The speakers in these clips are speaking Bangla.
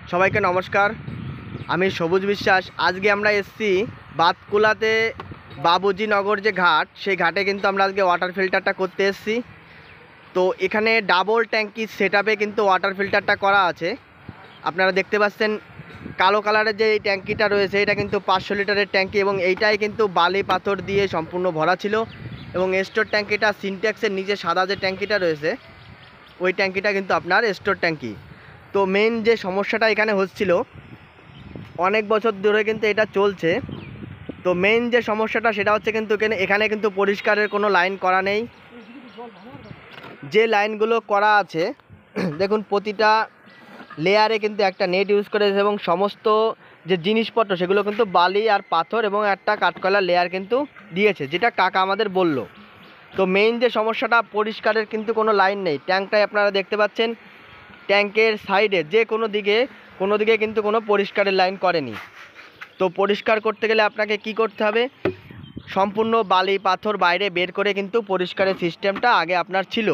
সবাইকে নমস্কার। আমি সবুজ বিশ্বাস। আজকে আমরা এসেছি বাতকুলাতে বাবুজি নগর যে ঘাট, সেই ঘাটে কিন্তু আমরা আজকে ওয়াটার ফিল্টারটা করতে এসেছি। তো এখানে ডাবল ট্যাঙ্কি সেটআপে কিন্তু ওয়াটার ফিল্টারটা করা আছে। আপনারা দেখতে পাচ্ছেন কালো কালারের যে এই ট্যাঙ্কিটা রয়েছে, এটা কিন্তু 500 লিটারের ট্যাঙ্কি এবং এইটাই কিন্তু বালি পাথর দিয়ে সম্পূর্ণ ভরা ছিল। এবং স্টোর ট্যাঙ্কিটা সিনট্যাক্সের নিচে সাদা যে ট্যাঙ্কিটা রয়েছে, ওই ট্যাঙ্কিটা কিন্তু আপনার স্টোর ট্যাঙ্কি। তো মেইন যে সমস্যাটা এখানে হচ্ছিল, অনেক বছর ধরে কিন্তু এটা চলছে। তো মেইন যে সমস্যাটা সেটা হচ্ছে কিন্তু এখানে কিন্তু পরিষ্কারের কোনো লাইন করা নেই। যে লাইনগুলো করা আছে দেখুন, প্রতিটা লেয়ারে কিন্তু একটা নেট ইউজ করেছে এবং সমস্ত যে জিনিসপত্র সেগুলো কিন্তু বালি আর পাথর এবং একটা কাঠকয়লার লেয়ার কিন্তু দিয়েছে, যেটা কাকা আমাদের বলল। তো মেইন যে সমস্যাটা, পরিষ্কারের কিন্তু কোনো লাইন নেই। ট্যাঙ্কটায় আপনারা দেখতে পাচ্ছেন ট্যাঙ্কের সাইডে যে কোনো দিকে কিন্তু কোনো পরিষ্কারের লাইন করেনি। তো পরিষ্কার করতে গেলে আপনাকে কি করতে হবে, সম্পূর্ণ বালি পাথর বাইরে বের করে কিন্তু পরিষ্কারের সিস্টেমটা আগে আপনার ছিল।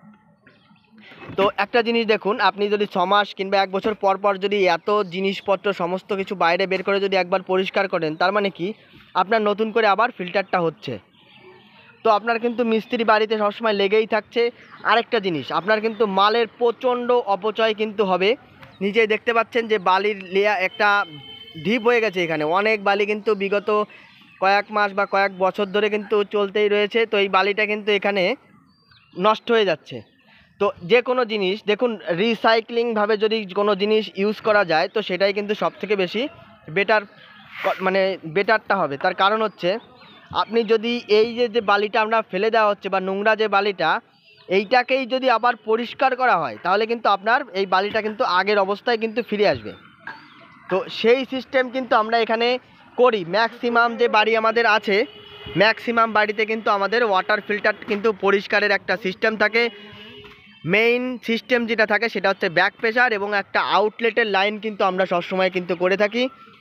তো একটা জিনিস দেখুন, আপনি যদি 6 মাস কিংবা 1 বছর পর পর যদি এত জিনিসপত্র সমস্ত কিছু বাইরে বের করে যদি একবার পরিষ্কার করেন, তার মানে কি আপনার নতুন করে আবার ফিল্টারটা হচ্ছে। তো আপনার কিন্তু মিস্ত্রি বাড়িতে সবসময় লেগেই থাকছে। আরেকটা জিনিস, আপনার কিন্তু মালের প্রচণ্ড অপচয় কিন্তু হবে। নিজেই দেখতে পাচ্ছেন যে বালির লেয়ার একটা ঢিপ হয়ে গেছে এখানে। অনেক বালি কিন্তু বিগত কয়েক মাস বা কয়েক বছর ধরে কিন্তু চলতেই রয়েছে। তো এই বালিটা কিন্তু এখানে নষ্ট হয়ে যাচ্ছে। তো যে কোনো জিনিস দেখুন, রিসাইক্লিংভাবে যদি কোনো জিনিস ইউজ করা যায়, তো সেটাই কিন্তু সবথেকে বেশি বেটার, মানে বেটারটা হবে। তার কারণ হচ্ছে, আপনি যদি এই যে বালিটা আমরা ফেলে দেওয়া হচ্ছে বা নোংরা যে বালিটা, এইটাকেই যদি আবার পরিষ্কার করা হয়, তাহলে কিন্তু আপনার এই বালিটা কিন্তু আগের অবস্থায় কিন্তু ফিরে আসবে। তো সেই সিস্টেম কিন্তু আমরা এখানে করি। ম্যাক্সিমাম যে বাড়ি আমাদের আছে, ম্যাক্সিমাম বাড়িতে কিন্তু আমাদের ওয়াটার ফিল্টার কিন্তু পরিষ্কারের একটা সিস্টেম থাকে। মেইন সিস্টেম যেটা থাকে সেটা হচ্ছে ব্যাক প্রেশার এবং একটা আউটলেটের লাইন কিন্তু আমরা সবসময় কিন্তু করে থাকি,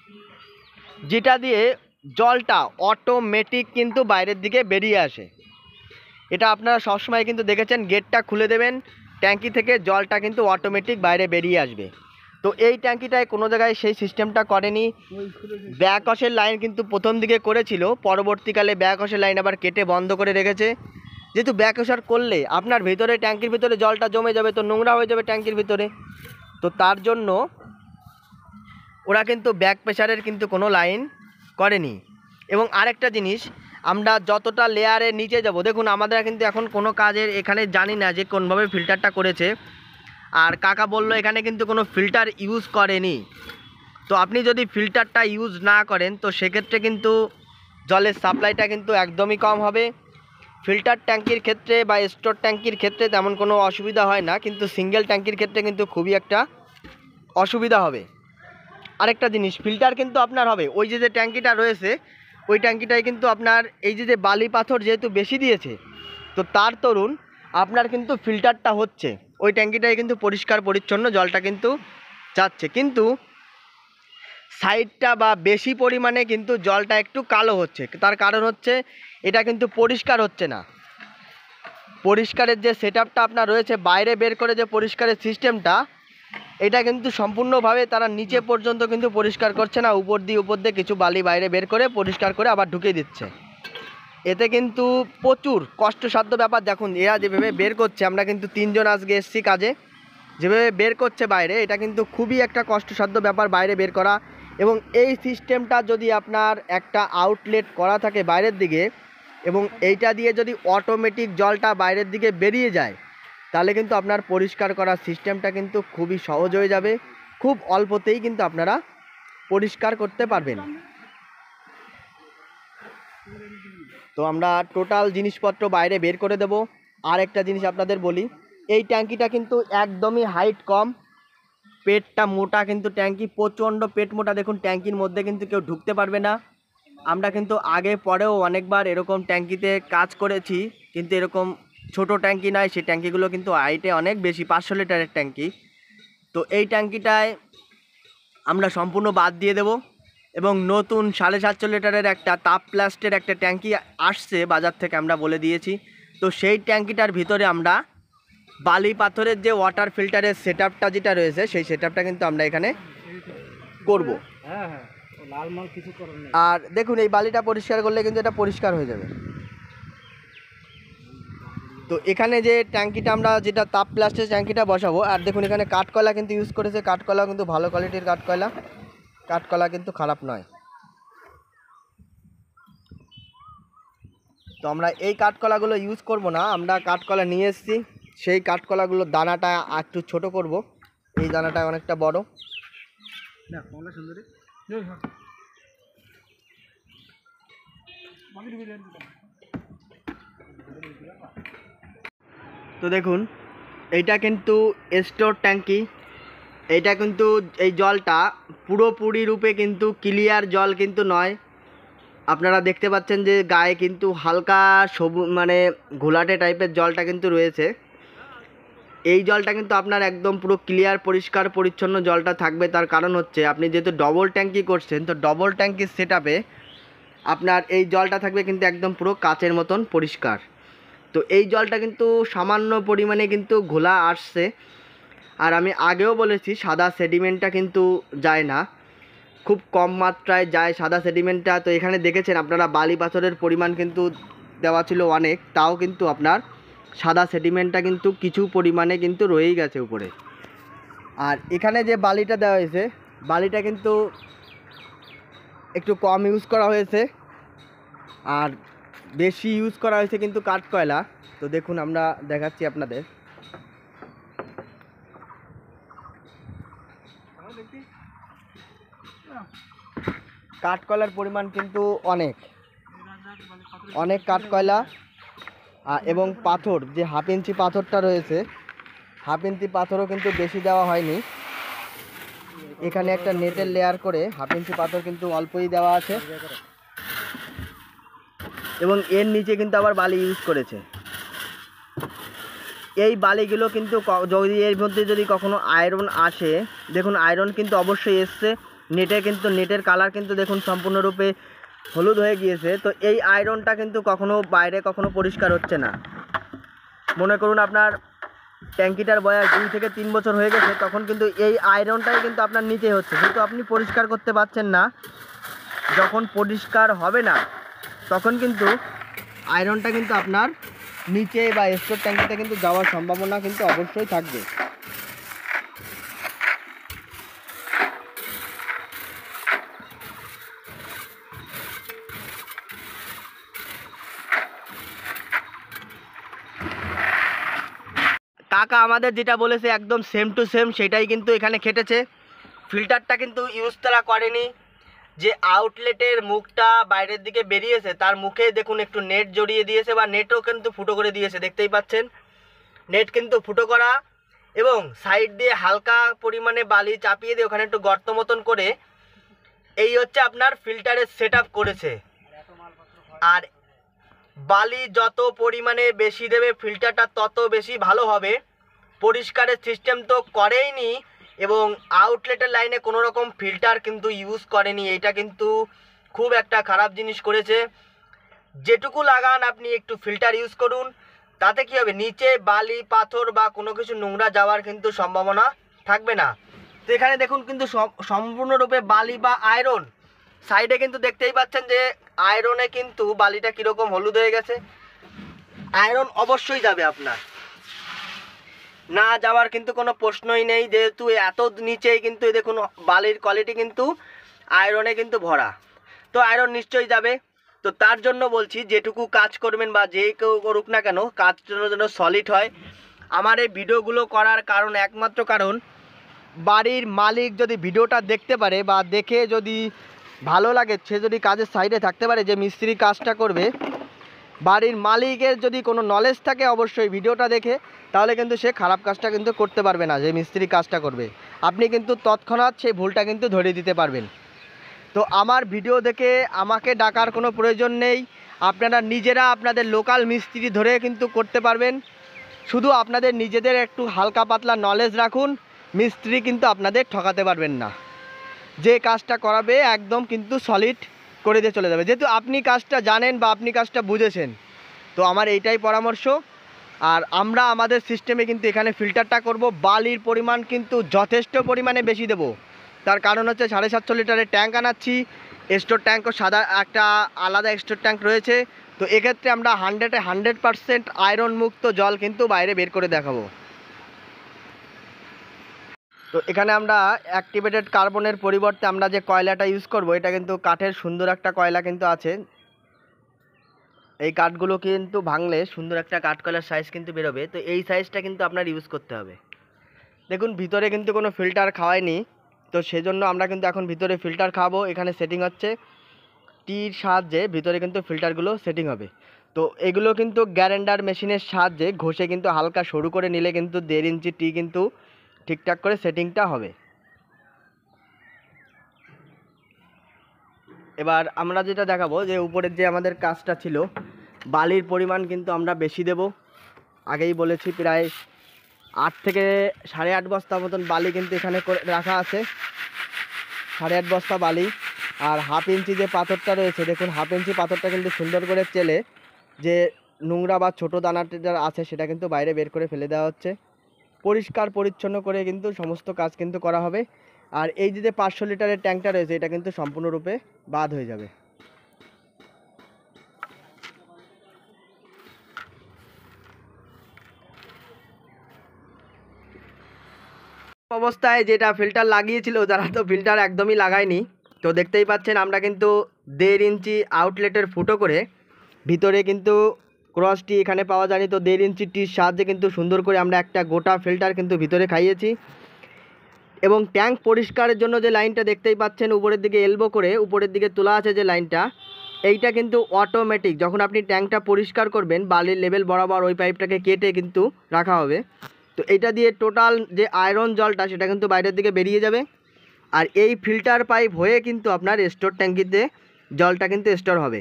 যেটা দিয়ে জলটা অটোমেটিক কিন্তু বাইরের দিকে বেরিয়ে আসে। এটা আপনারা সবসময় কিন্তু দেখেছেন, গেটটা খুলে দেবেন ট্যাঙ্কি থেকে, জলটা কিন্তু অটোমেটিক বাইরে বেরিয়ে আসবে। তো এই ট্যাঙ্কিটায় কোনো জায়গায় সেই সিস্টেমটা করেনি। ব্যাকওয়াশের লাইন কিন্তু প্রথম দিকে করেছিল, পরবর্তীকালে ব্যাকওয়াশের লাইন আবার কেটে বন্ধ করে রেখেছে। যেহেতু ব্যাকওয়াশ করলে আপনার ভিতরে ট্যাঙ্কির ভিতরে জলটা জমে যাবে, তো নোংরা হয়ে যাবে ট্যাঙ্কির ভিতরে। তো তার জন্য ওরা কিন্তু ব্যাক প্রেশারের কিন্তু কোনো লাইন করেনি। এবং আরেকটা জিনিস, আমরা যতটা লেয়ারে নিচে যাব, দেখুন আমাদের কিন্তু এখন কোনো কাজের এখানে জানি না যে কোনভাবে ফিল্টারটা করেছে। আর কাকা বলল এখানে কিন্তু কোনো ফিল্টার ইউজ করেনি। তো আপনি যদি ফিল্টারটা ইউজ না করেন, তো সেক্ষেত্রে কিন্তু জলের সাপ্লাইটা কিন্তু একদমই কম হবে। ফিল্টার ট্যাঙ্কির ক্ষেত্রে বা স্টোর ট্যাঙ্কির ক্ষেত্রে তেমন কোনো অসুবিধা হয় না, কিন্তু সিঙ্গেল ট্যাঙ্কির ক্ষেত্রে কিন্তু খুবই একটা অসুবিধা হবে। আরেকটা জিনিস, ফিল্টার কিন্তু আপনার হবে ওই যে ট্যাঙ্কিটা রয়েছে, ওই ট্যাঙ্কিটাই কিন্তু আপনার এই যে বালি পাথর যেহেতু বেশি দিয়েছে, তো তার দরুন আপনার কিন্তু ফিল্টারটা হচ্ছে, ওই ট্যাঙ্কিটাই কিন্তু পরিষ্কার পরিচ্ছন্ন জলটা কিন্তু যাচ্ছে। কিন্তু সাইডটা বা বেশি পরিমাণে কিন্তু জলটা একটু কালো হচ্ছে। তার কারণ হচ্ছে এটা কিন্তু পরিষ্কার হচ্ছে না। পরিষ্কারের যে সেটআপটা আপনার রয়েছে, বাইরে বের করে যে পরিষ্কারের সিস্টেমটা, এটা কিন্তু সম্পূর্ণভাবে তারা নিচে পর্যন্ত কিন্তু পরিষ্কার করছে না। উপর দিয়ে কিছু বালি বাইরে বের করে পরিষ্কার করে আবার ঢুকিয়ে দিচ্ছে। এতে কিন্তু প্রচুর কষ্টসাধ্য ব্যাপার। দেখুন এরা যেভাবে বের করছে, আমরা কিন্তু 3 জন আজকে এসেছি কাজে, যেভাবে বের করছে বাইরে, এটা কিন্তু খুবই একটা কষ্টসাধ্য ব্যাপার বাইরে বের করা। এবং এই সিস্টেমটা যদি আপনার একটা আউটলেট করা থাকে বাইরের দিকে, এবং এইটা দিয়ে যদি অটোমেটিক জলটা বাইরের দিকে বেরিয়ে যায়, তাহলে কিন্তু আপনার পরিষ্কার করার সিস্টেমটা কিন্তু খুবই সহজ হয়ে যাবে। খুব অল্পতেই কিন্তু আপনারা পরিষ্কার করতে পারবেন। তো আমরা টোটাল জিনিসপত্র বাইরে বের করে দেব। আর একটা জিনিস আপনাদের বলি, এই ট্যাঙ্কিটা কিন্তু একদমই হাইট কম, পেটটা মোটা, কিন্তু ট্যাঙ্কি প্রচণ্ড পেট মোটা। দেখুন ট্যাঙ্কির মধ্যে কিন্তু কেউ ঢুকতে পারবে না। আমরা কিন্তু আগে পরেও অনেকবার এরকম ট্যাঙ্কিতে কাজ করেছি, কিন্তু এরকম ছোট ট্যাঙ্কি নয়, সেই ট্যাঙ্কিগুলো কিন্তু হাইটে অনেক বেশি, 500 লিটারের ট্যাঙ্কি। তো এই ট্যাঙ্কিটায় আমরা সম্পূর্ণ বাদ দিয়ে দেব এবং নতুন 750 লিটারের একটা তাপ প্লাস্টের একটা ট্যাঙ্কি আসছে বাজার থেকে, আমরা বলে দিয়েছি। তো সেই ট্যাঙ্কিটার ভিতরে আমরা বালি পাথরের যে ওয়াটার ফিল্টারের সেটআপটা যেটা রয়েছে, সেই সেটআপটা কিন্তু আমরা এখানে করব। হ্যাঁ হ্যাঁ, লাল মাল কিছু করার নেই। আর দেখুন এই বালিটা পরিষ্কার করলে কিন্তু এটা পরিষ্কার হয়ে যাবে। তো এখানে যে ট্যাঙ্কিটা আমরা যেটা তাপ প্লাস্টের ট্যাঙ্কিটা বসাবো, আর দেখুন এখানে কাঠকয়লা কিন্তু ইউজ করেছে। কাঠকয়লা কিন্তু ভালো কোয়ালিটির কাঠকয়লা, কাঠকয়লা কিন্তু খারাপ নয়। তো আমরা এই কাঠকলাগুলো ইউজ করব না, আমরা কাঠকলা নিয়ে এসেছি, সেই কাঠকলাগুলোর দানাটা একটু ছোট করব। এই দানাটা অনেকটা বড়। না কলা সুন্দরী তো দেখুন এইটা কিন্তু স্টোর ট্যাঙ্কি। এইটা কিন্তু এই জলটা পুরোপুরি রূপে কিন্তু ক্লিয়ার জল কিন্তু নয়। আপনারা দেখতে পাচ্ছেন যে গায়ে কিন্তু হালকা সবুজ মানে ঘোলাটে টাইপের জলটা কিন্তু রয়েছে। এই জলটা কিন্তু আপনার একদম পুরো ক্লিয়ার পরিষ্কার পরিচ্ছন্ন জলটা থাকবে। তার কারণ হচ্ছে আপনি যেহেতু ডবল ট্যাঙ্কি করছেন, তো ডবল ট্যাঙ্কির সেটআপে আপনার এই জলটা থাকবে কিন্তু একদম পুরো কাচের মতন পরিষ্কার। তো এই জলটা কিন্তু সামান্য পরিমাণে কিন্তু ঘোলা আসছে। আর আমি আগেও বলেছি সাদা সেডিমেন্টটা কিন্তু যায় না, খুব কম মাত্রায় যায় সাদা সেডিমেন্টটা। তো এখানে দেখেছেন আপনারা বালি পাথরের পরিমাণ কিন্তু দেওয়া ছিল অনেক, তাও কিন্তু আপনার সাদা সেডিমেন্টটা কিন্তু কিছু পরিমাণে কিন্তু রয়েই গেছে উপরে। আর এখানে যে বালিটা দেওয়া হয়েছে, বালিটা কিন্তু একটু কম ইউজ করা হয়েছে, আর বেশি ইউজ করা হয়েছে কিন্তু কাঠকয়লা। তো দেখুন আমরা দেখাচ্ছি আপনাদের। কাঠকয়লার পরিমাণ কিন্তু অনেক অনেক কাঠকয়লা। এবং পাথর যে হাফ ইঞ্চি পাথরটা রয়েছে, হাফ ইঞ্চি পাথরও কিন্তু বেশি দেওয়া হয়নি। এখানে একটা নেটের লেয়ার করে হাফ ইঞ্চি পাথর কিন্তু অল্পই দেওয়া আছে, এবং এর নিচে কিন্তু আবার বালি ইউজ করেছে। এই বালিগুলো কিন্তু যদি এর মধ্যে যদি কখনো আয়রন আসে, দেখুন আয়রন কিন্তু অবশ্যই এসছে। নেটে কিন্তু নেটের কালার কিন্তু দেখুন সম্পূর্ণরূপে হলুদ হয়ে গিয়েছে। তো এই আয়রনটা কিন্তু কখনো বাইরে কখনো পরিষ্কার হচ্ছে না। মনে করুন আপনার ট্যাঙ্কিটার বয়স 2 থেকে 3 বছর হয়ে গেছে, তখন কিন্তু এই আয়রনটাই কিন্তু আপনার নিচে হচ্ছে, কিন্তু আপনি পরিষ্কার করতে পারছেন না। যখন পরিষ্কার হবে না তখন কিন্তু আয়রনটা কিন্তু আপনার নিচে বা স্টোর ট্যাঙ্কিতে কিন্তু যাওয়ার সম্ভাবনা কিন্তু অবশ্যই থাকবে। কাকা আমাদের যেটা বলেছে একদম সেম টু সেম সেটাই কিন্তু এখানে খেটেছে। ফিল্টারটা কিন্তু ইউজ তারা করেনি। যে আউটলেটের মুখটা বাইরের দিকে বেরিয়েছে তার মুখে দেখুন একটু নেট জড়িয়ে দিয়েছে, বা নেটও কিন্তু ফুটো করে দিয়েছে, দেখতেই পাচ্ছেন নেট কিন্তু ফুটো করা। এবং সাইড দিয়ে হালকা পরিমাণে বালি চাপিয়ে দিয়ে ওখানে একটু গর্ত মতন করে এই হচ্ছে আপনার ফিল্টারের সেটআপ করেছে। আর বালি যত পরিমাণে বেশি দেবে ফিল্টারটা তত বেশি ভালো হবে। পরিষ্কারের সিস্টেম তো করেইনি, এবং আউটলেটের লাইনে কোনো রকম ফিল্টার কিন্তু ইউজ করেনি। এটা কিন্তু খুব একটা খারাপ জিনিস করেছে। যেটুকু লাগান আপনি একটু ফিল্টার ইউজ করুন, তাতে কি হবে নিচে বালি পাথর বা কোনো কিছু নোংরা যাওয়ার কিন্তু সম্ভাবনা থাকবে না। তো এখানে দেখুন কিন্তু সম্পূর্ণরূপে বালি বা আয়রন, সাইডে কিন্তু দেখতেই পাচ্ছেন যে আয়রনে কিন্তু বালিটা কীরকম হলুদ হয়ে গেছে। আয়রন অবশ্যই যাবে, আপনার না যাওয়ার কিন্তু কোনো প্রশ্নই নেই, যেহেতু এত নিচেই কিন্তু দেখুন বালির কোয়ালিটি কিন্তু আয়রনে কিন্তু ভরা, তো আয়রন নিশ্চয়ই যাবে। তো তার জন্য বলছি যেটুকু কাজ করবেন বা যে কেউ করুক না কেন, কাজ যেন সলিড হয়। আমার এই ভিডিওগুলো করার কারণ একমাত্র কারণ, বাড়ির মালিক যদি ভিডিওটা দেখতে পারে বা দেখে যদি ভালো লাগে, সে যদি কাজের সাইডে থাকতে পারে, যে মিস্ত্রি কাজটা করবে, বাড়ির মালিকের যদি কোনো নলেজ থাকে অবশ্যই ভিডিওটা দেখে, তাহলে কিন্তু সে খারাপ কাজটা কিন্তু করতে পারবে না। যে মিস্ত্রি কাজটা করবে আপনি কিন্তু তৎক্ষণাৎ সেই ভুলটা কিন্তু ধরিয়ে দিতে পারবেন। তো আমার ভিডিও দেখে আমাকে ডাকার কোনো প্রয়োজন নেই, আপনারা নিজেরা আপনাদের লোকাল মিস্ত্রি ধরে কিন্তু করতে পারবেন। শুধু আপনাদের নিজেদের একটু হালকা পাতলা নলেজ রাখুন, মিস্ত্রি কিন্তু আপনাদের ঠকাতে পারবেন না। যে কাজটা করাবে একদম কিন্তু সলিড করে দিয়ে চলে যাবে, যেহেতু আপনি কাজটা জানেন বা আপনি কাজটা বুঝেছেন। তো আমার এইটাই পরামর্শ। আর আমরা আমাদের সিস্টেমে কিন্তু এখানে ফিল্টারটা করব, বালির পরিমাণ কিন্তু যথেষ্ট পরিমাণে বেশি দেব। তার কারণ হচ্ছে 750 লিটারের ট্যাঙ্ক আনাচ্ছি, স্টোর ট্যাঙ্কও সাদা একটা আলাদা স্টোর ট্যাঙ্ক রয়েছে। তো এক্ষেত্রে আমরা 100% আয়রন মুক্ত জল কিন্তু বাইরে বের করে দেখাবো। তো এখানে আমরা অ্যাক্টিভেটেড কার্বনের পরিবর্তে আমরা যে কয়লাটা ইউজ করব, এটা কিন্তু কাঠের সুন্দর একটা কয়লা কিন্তু আছে। এই কাঠগুলো কিন্তু ভাঙলে সুন্দর একটা কাঠ কয়লার সাইজ কিন্তু বেরোবে। তো এই সাইজটা কিন্তু আপনার ইউজ করতে হবে। দেখুন ভিতরে কিন্তু কোনো ফিল্টার খাওয়ায়নি, তো সেজন্য আমরা কিন্তু এখন ভিতরে ফিল্টার খাবো। এখানে সেটিং হচ্ছে টির সাহায্যে ভিতরে কিন্তু ফিল্টারগুলো সেটিং হবে। তো এগুলো কিন্তু গ্যারেন্ডার মেশিনের সাহায্যে ঘষে কিন্তু হালকা সরু করে নিলে কিন্তু 1.5 ইঞ্চি টি কিন্তু ঠিকঠাক করে সেটিংটা হবে। এবার আমরা যেটা দেখাবো যে উপরের যে আমাদের কাজটা ছিল, বালির পরিমাণ কিন্তু আমরা বেশি দেব। আগেই বলেছি প্রায় 8 থেকে 8.5 বস্তা মতন বালি কিন্তু এখানে রাখা আছে, 8.5 বস্তা বালি। আর 1/2 ইঞ্চি যে পাথরটা রয়েছে, দেখুন 1/2 ইঞ্চি পাথরটা কিন্তু সুন্দর করে চেলে যে নোংরা বা ছোটো দানাটা আছে সেটা কিন্তু বাইরে বের করে ফেলে দেওয়া হচ্ছে। পরিষ্কার পরিচ্ছন্ন করে কিন্তু সমস্ত কাজ কিন্তু করা হবে। আর এই যে 500 লিটারের ট্যাঙ্কটা রয়েছে, এটা কিন্তু সম্পূর্ণরূপে বাদ হয়ে যাবে। অবস্থায় যেটা ফিল্টার লাগিয়েছিল, যারা তো ফিল্টার একদমই লাগায়নি, তো দেখতেই পাচ্ছেন আমরা কিন্তু 1.5 ইঞ্চি আউটলেটের ফুটো করে ভিতরে কিন্তু ক্রসটি এখানে পাওয়া যায়নি, তো 1.5 ইঞ্চি টির সাহায্যে কিন্তু সুন্দর করে আমরা একটা গোটা ফিল্টার কিন্তু ভিতরে খাইয়েছি। এবং ট্যাঙ্ক পরিষ্কারের জন্য যে লাইনটা দেখতেই পাচ্ছেন উপরের দিকে এলবো করে উপরের দিকে তোলা আছে যে লাইনটা, এইটা কিন্তু অটোমেটিক। যখন আপনি ট্যাঙ্কটা পরিষ্কার করবেন, বালির লেভেল বরাবর ওই পাইপটাকে কেটে কিন্তু রাখা হবে। তো এটা দিয়ে টোটাল যে আয়রন জলটা সেটা কিন্তু বাইরের দিকে বেরিয়ে যাবে। আর এই ফিল্টার পাইপ হয়ে কিন্তু আপনার স্টোর ট্যাঙ্কিতে জলটা কিন্তু স্টোর হবে।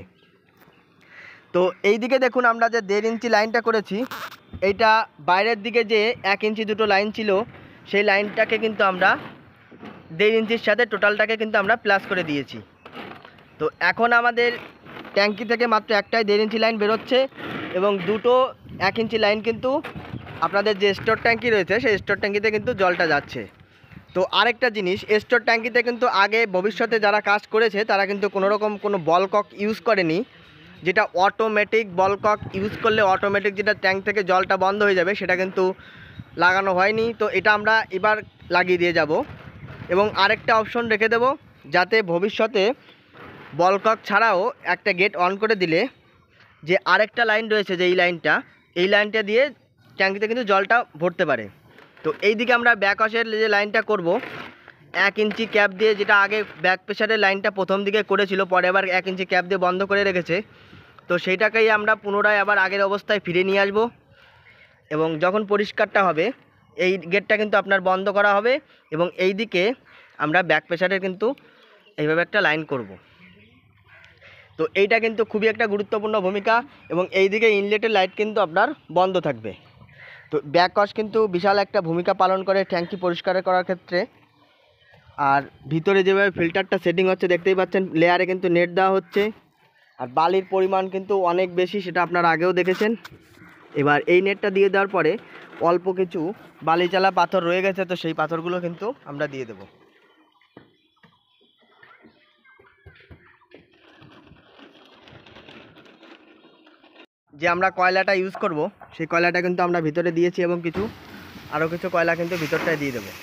তো এই দিকে দেখুন আমরা যে 1.5 ইঞ্চি লাইনটা করেছি, এইটা বাইরের দিকে যে 1 ইঞ্চি দুটো লাইন ছিল, সেই লাইনটাকে কিন্তু আমরা 1.5 ইঞ্চির সাথে টোটালটাকে কিন্তু আমরা প্লাস করে দিয়েছি। তো এখন আমাদের ট্যাঙ্কি থেকে মাত্র একটাই 1.5 ইঞ্চি লাইন বেরোচ্ছে এবং দুটো 1 ইঞ্চি লাইন কিন্তু আপনাদের যে স্টোর ট্যাঙ্কি রয়েছে সেই স্টোর ট্যাঙ্কিতে কিন্তু জলটা যাচ্ছে। তো আরেকটা জিনিস, স্টোর ট্যাঙ্কিতে কিন্তু আগে ভবিষ্যতে যারা কাজ করেছে তারা কিন্তু কোনোরকম কোনো বলকক ইউজ করেনি, যেটা অটোমেটিক বলকক ইউজ করলে অটোমেটিক যেটা ট্যাঙ্ক থেকে জলটা বন্ধ হয়ে যাবে, সেটা কিন্তু লাগানো হয়নি। তো এটা আমরা এবার লাগিয়ে দিয়ে যাব এবং আরেকটা অপশন রেখে দেব, যাতে ভবিষ্যতে বলকক ছাড়াও একটা গেট অন করে দিলে যে আরেকটা লাইন রয়েছে যে এই লাইনটা দিয়ে ট্যাঙ্কিতে কিন্তু জলটা ভরতে পারে। তো এই দিকে আমরা ব্যাক ওয়াশের যে লাইনটা করব 1 ইঞ্চি ক্যাপ দিয়ে, যেটা আগে ব্যাক প্রেশারের লাইনটা প্রথম দিকে করেছিল, পরে আবার 1 ইঞ্চি ক্যাপ দিয়ে বন্ধ করে রেখেছে। তো সেইটাকেই আমরা পুনরায় আবার আগের অবস্থায় ফিরে নিয়ে আসব এবং যখন পরিষ্কারটা হবে এই গেটটা কিন্তু আপনার বন্ধ করা হবে এবং এই দিকে আমরা ব্যাক প্রেশারের কিন্তু এইভাবে একটা লাইন করব। তো এইটা কিন্তু খুবই একটা গুরুত্বপূর্ণ ভূমিকা এবং এই দিকে ইনলেটের লাইট কিন্তু আপনার বন্ধ থাকবে। তো ব্যাক ওয়াশ কিন্তু বিশাল একটা ভূমিকা পালন করে ট্যাঙ্কি পরিষ্কার করার ক্ষেত্রে। আর ভিতরে যেভাবে ফিল্টারটা সেটিং হচ্ছে দেখতেই পাচ্ছেন, লেয়ারে কিন্তু নেট দেওয়া হচ্ছে আর বালির পরিমাণ কিন্তু অনেক বেশি, সেটা আপনারা আগেও দেখেছেন। এবার এই নেটটা দিয়ে দেওয়ার পরে অল্প কিছু বালিচালা পাথর রয়ে গেছে, তো সেই পাথরগুলো কিন্তু আমরা দিয়ে দেব। যে আমরা কয়লাটা ইউজ করব সেই কয়লাটা কিন্তু আমরা ভিতরে দিয়েছি এবং আরও কিছু কয়লা কিন্তু ভিতরটায় দিয়ে দেবো।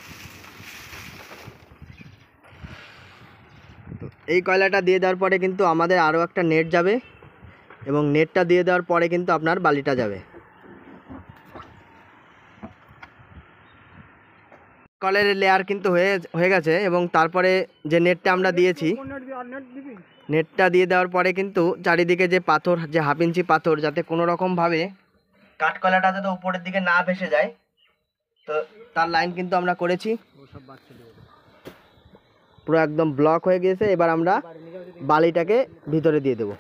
তো এই কয়লাটা দিয়ে দেওয়ার পরে কিন্তু আমাদের আরও একটা নেট যাবে এবং নেটটা দিয়ে দেওয়ার পরে কিন্তু আপনার বালিটা যাবে। কলের লেয়ার কিন্তু হয়ে গেছে এবং তারপরে যে নেটটা আমরা দিয়েছি, নেটটা দিয়ে দেওয়ার পরে কিন্তু চারিদিকে যে পাথর, যে 1/2 ইঞ্চি পাথর, যাতে কোনো রকমভাবে কাঠকয়লাটা যাতে উপরের দিকে না ভেসে যায়, তো তার লাইন কিন্তু আমরা করেছি। পুরো একদম ব্লক হয়ে গিয়েছে। এবার আমরা বালিটাকে ভিতরে দিয়ে দেব।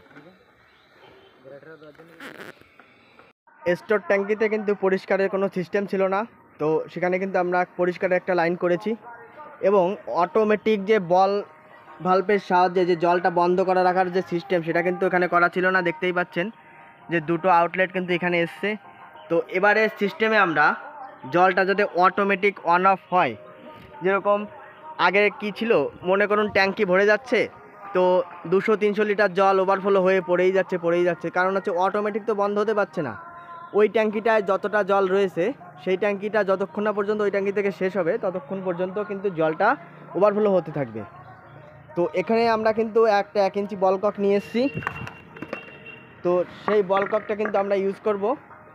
স্টোর ট্যাঙ্কিতে কিন্তু পরিষ্কারের কোনো সিস্টেম ছিল না, তো সেখানে কিন্তু আমরা পরিষ্কারের একটা লাইন করেছি এবং অটোমেটিক যে বল ভাল্বের সাহায্যে যে জলটা বন্ধ করা রাখার যে সিস্টেম, সেটা কিন্তু এখানে করা ছিল না। দেখতেই পাচ্ছেন যে দুটো আউটলেট কিন্তু এখানে এসছে। তো এবারে সিস্টেমে আমরা জলটা যাতে অটোমেটিক অন অফ হয়, যেরকম আগে কি ছিল, মনে করুন ট্যাঙ্কি ভরে যাচ্ছে, তো 200-300 লিটার জল ওভারফ্লো হয়ে পড়েই যাচ্ছে, কারণ হচ্ছে অটোমেটিক তো বন্ধ হতে পারছে না। ওই ট্যাঙ্কিটায় যতটা জল রয়েছে, সেই ট্যাঙ্কিটা যতক্ষণ না পর্যন্ত ওই ট্যাঙ্কি থেকে শেষ হবে, ততক্ষণ পর্যন্ত কিন্তু জলটা ওভারফ্লো হতে থাকবে। তো এখানে আমরা কিন্তু একটা 1 ইঞ্চি বলকক নিয়ে এসেছি। তো সেই বলককটা কিন্তু আমরা ইউজ করব।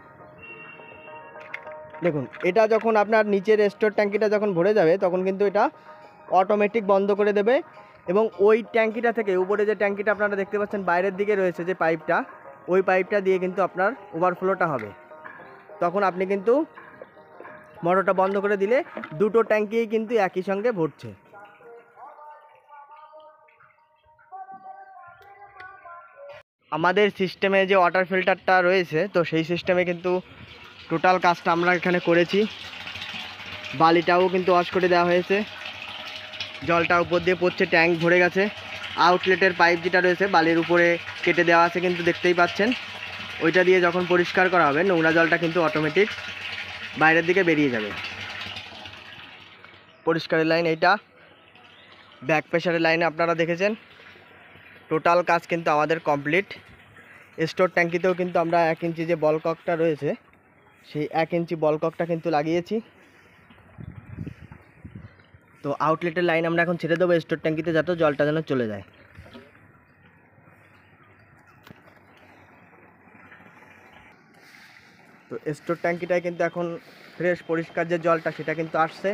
দেখুন, এটা যখন আপনার নিচের স্টোর ট্যাঙ্কিটা যখন ভরে যাবে, তখন কিন্তু এটা অটোমেটিক বন্ধ করে দেবে। এবং ওই ট্যাঙ্কিটা থেকে উপরে যে ট্যাঙ্কিটা আপনারা দেখতে পাচ্ছেন বাইরের দিকে রয়েছে যে পাইপটা, ওই পাইপটা দিয়ে কিন্তু আপনার ওভারফ্লোটা হবে। তখন আপনি কিন্তু মোটরটা বন্ধ করে দিলে দুটো ট্যাঙ্কিই কিন্তু একই সঙ্গে ভরছে। আমাদের সিস্টেমে যে ওয়াটার ফিল্টারটা রয়েছে, তো সেই সিস্টেমে কিন্তু টোটাল কাজটা আমরা এখানে করেছি। বালিটাও কিন্তু ওয়াশ করে দেওয়া হয়েছে, জলটা উপর দিয়ে পড়ছে, ট্যাঙ্ক ভরে গেছে। আউটলেটের পাইপ যেটা রয়েছে বালির উপরে কেটে দেওয়া আছে, কিন্তু দেখতেই পাচ্ছেন। ওইটা দিয়ে যখন পরিষ্কার করা হবে, নোংরা জলটা কিন্তু অটোমেটিক বাইরের দিকে বেরিয়ে যাবে। পরিষ্কারের লাইন এইটা, ব্যাক প্রেশারের লাইনে আপনারা দেখেছেন। টোটাল কাজ কিন্তু আমাদের কমপ্লিট। স্টোর ট্যাঙ্কিতেও কিন্তু আমরা 1 ইঞ্চি যে বলককটা রয়েছে, সেই 1 ইঞ্চি বলককটা কিন্তু লাগিয়েছি। তো আউটলেটের লাইন আমরা এখন ছেড়ে দেবো স্টোর ট্যাঙ্কিতে, যাতে জলটা যেন চলে যায়। তো স্টোর ট্যাঙ্কিটায় কিন্তু এখন ফ্রেশ পরিষ্কার যে জলটা, সেটা কিন্তু আসছে।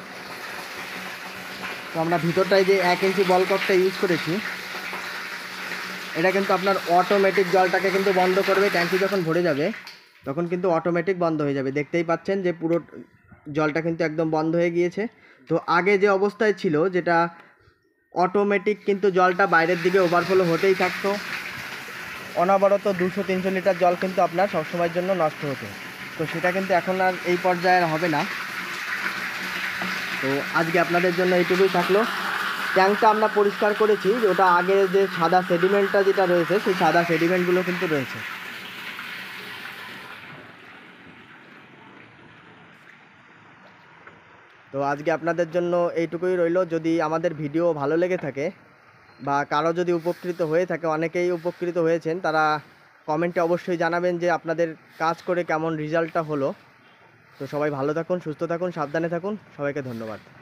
তো আমরা ভিতরটায় যে 1 ইঞ্চি বলককটা ইউজ করেছি, এটা কিন্তু আপনার অটোমেটিক জলটাকে কিন্তু বন্ধ করবে। ট্যাঙ্কি যখন ভরে যাবে, তখন কিন্তু অটোমেটিক বন্ধ হয়ে যাবে। দেখতেই পাচ্ছেন যে পুরো জলটা কিন্তু একদম বন্ধ হয়ে গিয়েছে। তো আগে যে অবস্থায় ছিল, যেটা অটোমেটিক কিন্তু জলটা বাইরের দিকে ওভারফ্লো হতেই থাকতো, অনবরত 200-300 লিটার জল কিন্তু আপনার সবসময়ের জন্য নষ্ট হতো। তো সেটা কিন্তু এখন আর এই পর্যায়ে হবে না। তো আজকে আপনাদের জন্য এইটুকুই থাকলো। ট্যাঙ্কটা আমরা পরিষ্কার করেছি, ওটা আগে যে সাদা সেডিমেন্টটা যেটা রয়েছে, সেই সাদা সেডিমেন্টগুলো কিন্তু রয়েছে। তো আজকে আপনাদের জন্য এইটুকুই রইলো। যদি আমাদের ভিডিও ভালো লেগে থাকে বা কারো যদি উপকৃত হয়ে থাকে, অনেকেই উপকৃত হয়েছেন, তারা কমেন্টে অবশ্যই জানাবেন যে আপনাদের কাজ করে কেমন রেজাল্টটা হলো। তো সবাই ভালো থাকুন, সুস্থ থাকুন, সাবধানে থাকুন। সবাইকে ধন্যবাদ।